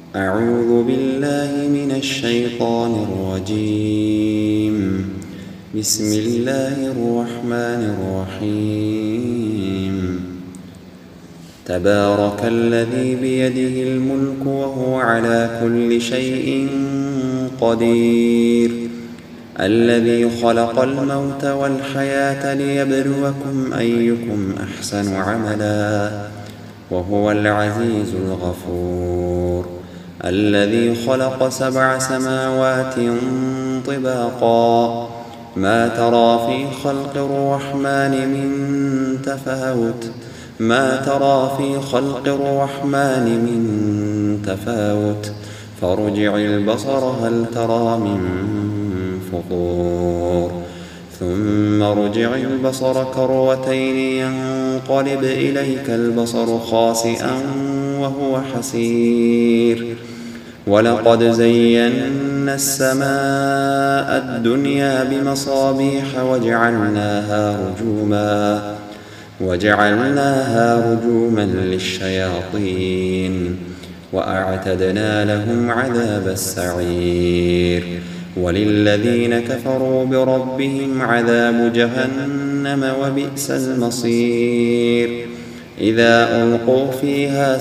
أعوذ بالله من الشيطان الرجيم. بسم الله الرحمن الرحيم. تبارك الذي بيده الملك وهو على كل شيء قدير، الذي خلق الموت والحياة ليبلوكم أيكم أحسن عملا، وهو العزيز الغفور، الذي خلق 7 سماوات طباقا، ما ترى في خلق الرحمن من تفاوت فارجع البصر هل ترى من فطور، ثم ارجع البصر كرتين ينقلب إليك البصر خاسئا وهو حسير، ولقد زينا السماء الدنيا بمصابيح وجعلناها رجوما للشياطين، وأعتدنا لهم عذاب السعير، وللذين كفروا بربهم عذاب جهنم وبئس المصير. إذا ألقوا فيها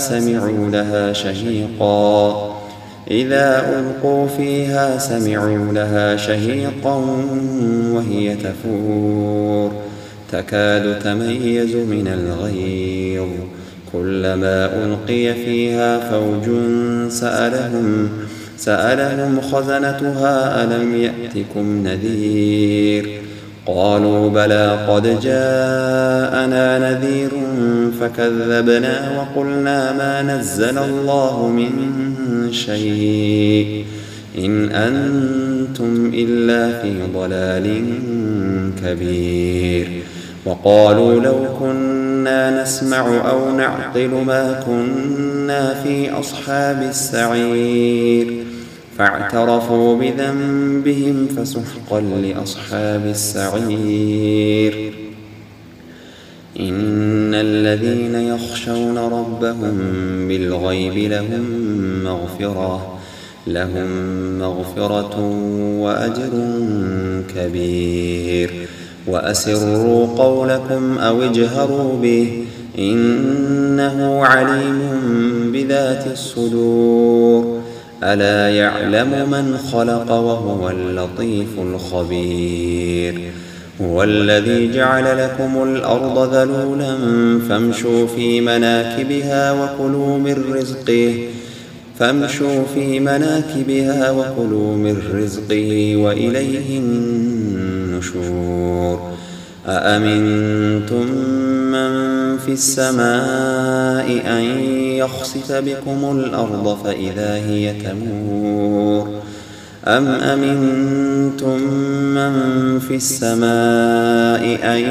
سمعوا لها شهيقا وهي تفور، تكاد تميز من الغيظ، كلما ألقي فيها فوج سألهم خزنتها ألم يأتكم نذير، قالوا بلى قد جاءنا نذير فكذبنا وقلنا ما نزل الله من شيء إن أنتم إلا في ضلال كبير، وقالوا لو كنا نسمع أو نعقل ما كنا في أصحاب السعير، فاعترفوا بذنبهم فسحقا لأصحاب السعير. إن الذين يخشون ربهم بالغيب لهم مغفرة وأجر كبير، وأسروا قولكم أو اجهروا به إنه عليم بذات الصدور، ألا يعلم من خلق وهو اللطيف الخبير. هو الذي جعل لكم الأرض ذلولا فامشوا في مناكبها وكلوا من رزقه وإليه النشور. أأمنتم من في السماء أن يخسف بكم الأرض فإذا هي تمور، أم أمنتم من في السماء أن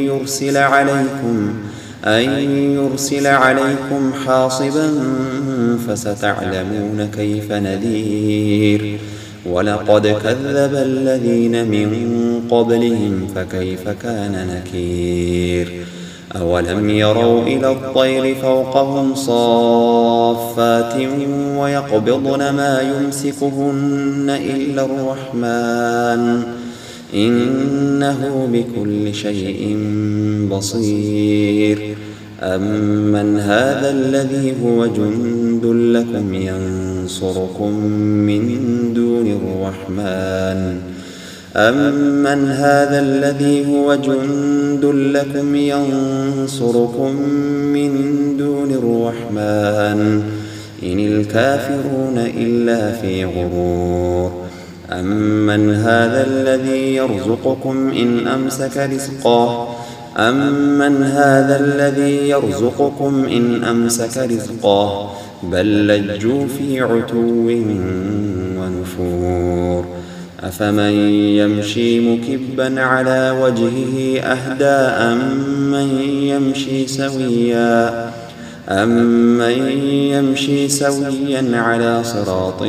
يرسل عليكم حاصبا فستعلمون كيف نذير، ولقد كذب الذين من قبلهم فكيف كان نكير. أولم يروا إلى الطير فوقهم صافات ويقبضن ما يمسكهن إلا الرحمن إنه بكل شيء بصير. أمن هذا الذي هو جند لكم ينصركم من دون الرحمن إن الكافرون إلا في غرور. أمن هذا الذي يرزقكم إن أمسك رزقه بل لجوا في عتو ونفور. أفمن يمشي مكبا على وجهه أهدى أمن يمشي سويا على صراط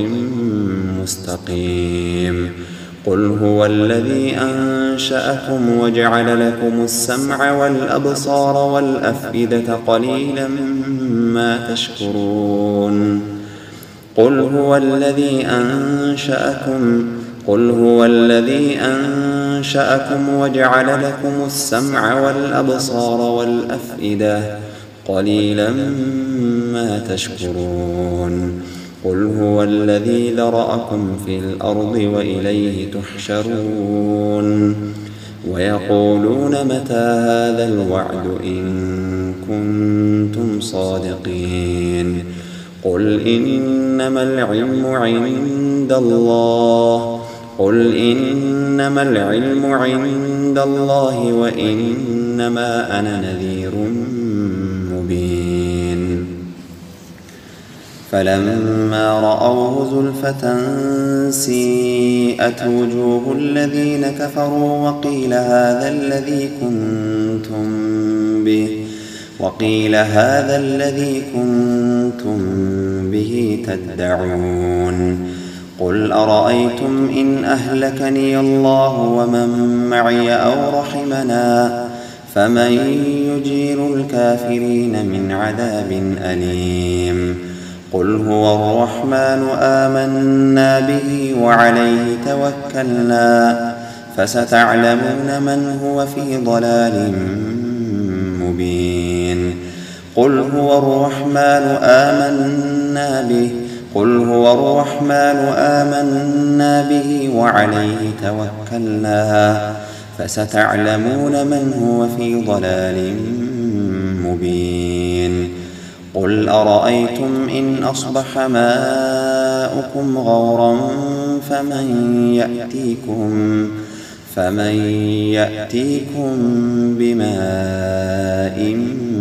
مستقيم. قل هو الذي أنشأكم وجعل لكم السمع والأبصار والأفئدة قليلا ما تشكرون. قل هو الذي أنشأكم وجعل لكم السمع والأبصار والأفئدة قليلا ما تشكرون قل هو الذي ذرأكم في الأرض وإليه تحشرون ويقولون متى هذا الوعد إن كنتم صادقين قل إنما العلم عند الله وإنما أنا نذير مبين فلما رأوه زلفة سيئت وجوه الذين كفروا وقيل هذا الذي كنتم به تدعون قل أرأيتم إن أهلكني الله ومن معي أو رحمنا فمن يجير الكافرين من عذاب أليم قل هو الرحمن آمنا به وعليه توكلنا فستعلمون من هو في ضلال مبين قل هو الرحمن آمنا به وعليه توكلنا فستعلمون من هو في ضلال مبين قل أرأيتم إن أصبح ماؤكم غورا فمن يأتيكم بماء